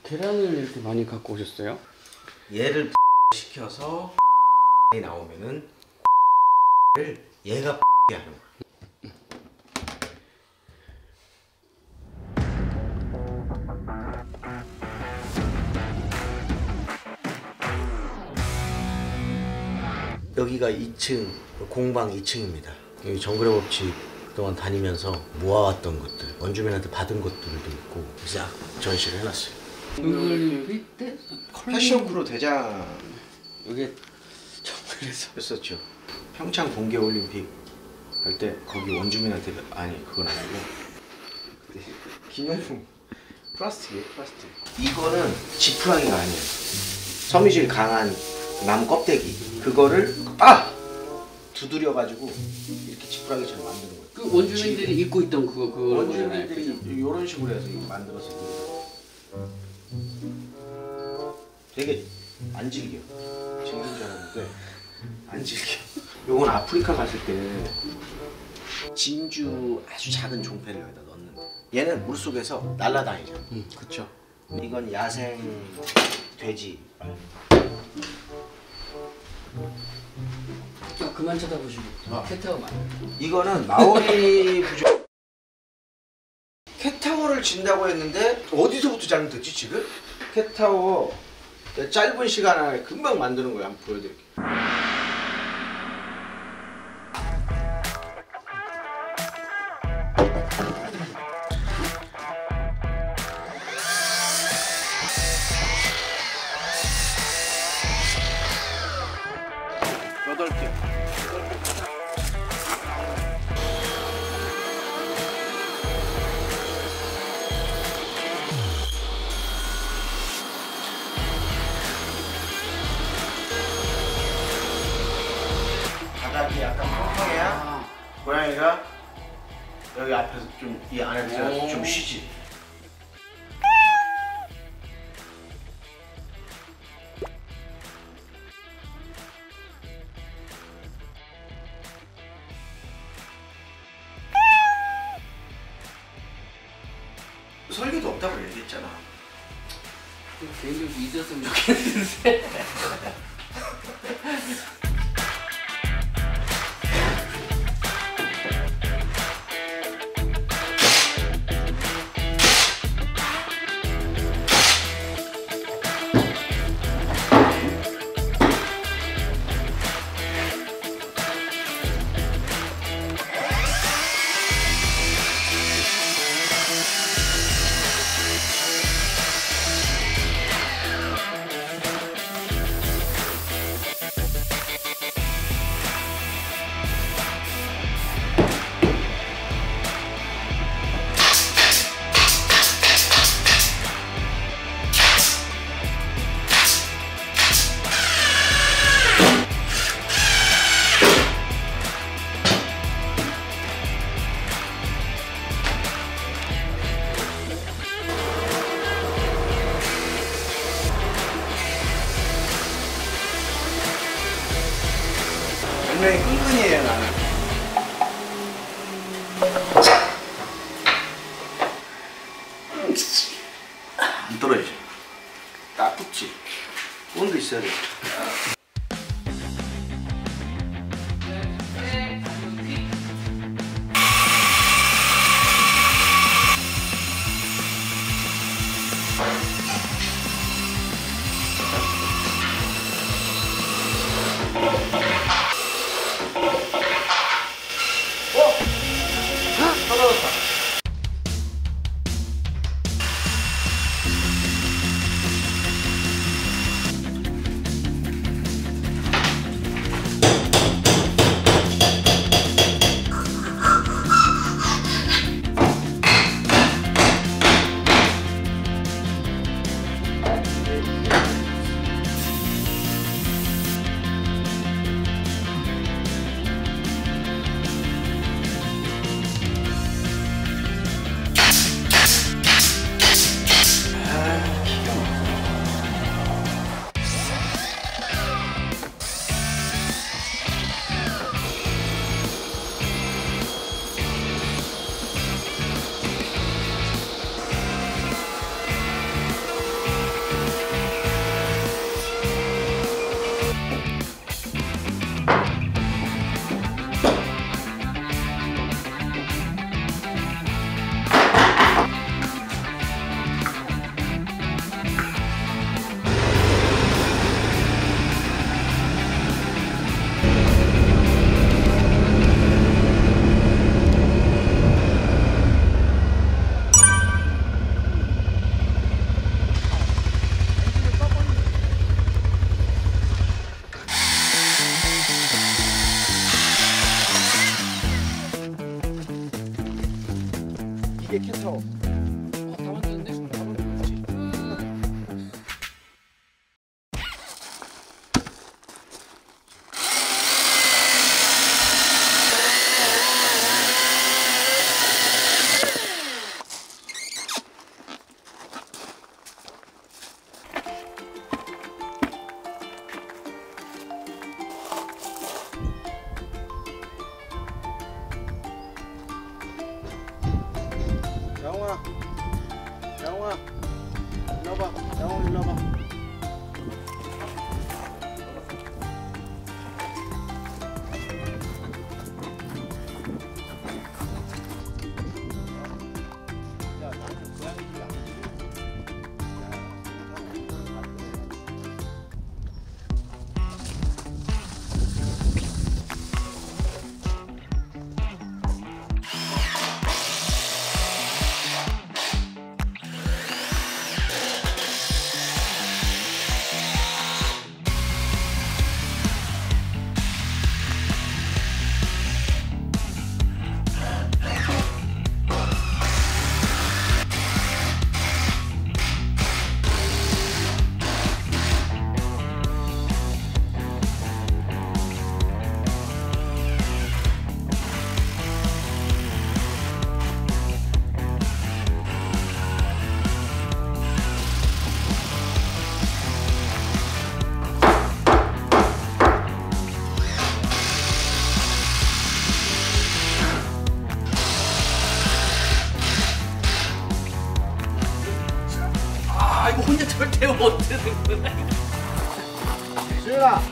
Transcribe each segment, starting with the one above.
계란을 이렇게 많이 갖고 오셨어요? 얘를 시켜서 나오면은 얘가 하는 거야. 여기가 2층 공방 2층입니다. 여기 정글의 법칙 그동안 다니면서 모아왔던 것들, 원주민한테 받은 것들도 있고 싹 전시를 해놨어요. 동글림픽 때 패션 크루 대장 이게 정글에서 했었죠. 평창 동계올림픽 할 때 거기 원주민한테, 아니 그건 아니고 기념품 플라스틱이에요. 플라스틱. 이거는 지푸라기가 아니에요. 섬유질 강한 나무 껍데기 그거를 두드려 가지고 이렇게 지푸라기처럼 만드는 거예요. 그 원주민들이 입고 있던 그거 원주민들이 이런 식으로 해서 이거 만들어서 되게 안 질겨. 질긴 줄 알았는데 안 질겨. 요건 아프리카 갔을 때 진주 아주 작은 종패를 여기다 넣었는데 얘는 물속에서 날아다니잖아. 그쵸. 이건 야생 돼지. 그만 쳐다보시고 캣타워 많아요. 이거는 마오리 부족. 캣타워를 진다고 했는데 어디서부터 잘못됐지 지금? 캣타워 짧은 시간 안에 금방 만드는 거야. 한번 보여드릴게요. 여덟 개. 바닥이 약간 펑펑해야 고양이가 여기 앞에서 좀 이 안에 들어가서 좀 쉬지. 설계도 없다고 얘기했잖아. 개인적으로 있었으면 좋겠는데. 굉장히 끈끈이에요 나는. 안 떨어지죠. 딱 붙지. 온도 있어야 돼. 떨어졌다. 이게 캣타워. 다 만졌네? 영웅아, 영웅아, 일로 와봐. 영웅 일로 와봐. 야, 나한테 고양이들 안 아 이거 혼자 절대 못 드는구나. 수연아.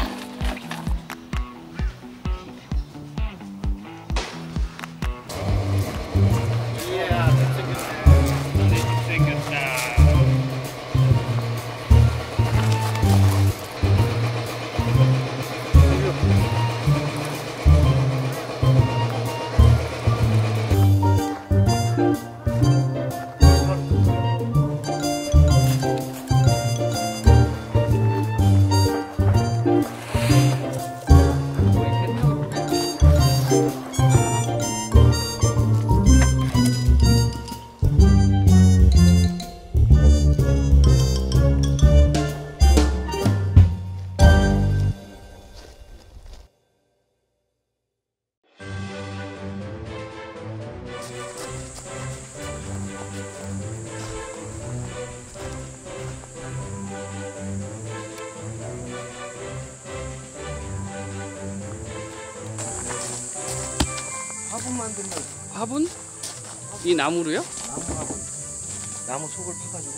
화분 만들면 화분? 이 나무로요? 나무 화분. 나무 속을 파가지고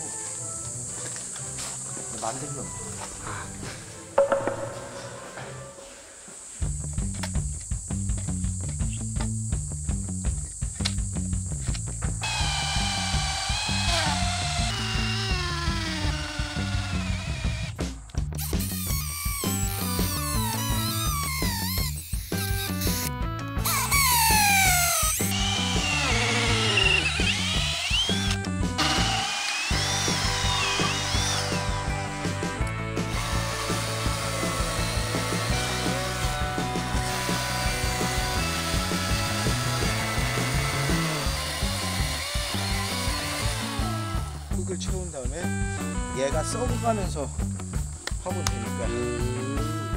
만들면. 흙을 채운 다음에 얘가 썩어가면서 하면 되니까.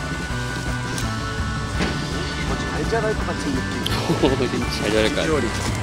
잘 자랄 것 같은 느낌. 진짜 잘 자랄 것 같아. 비주얼이.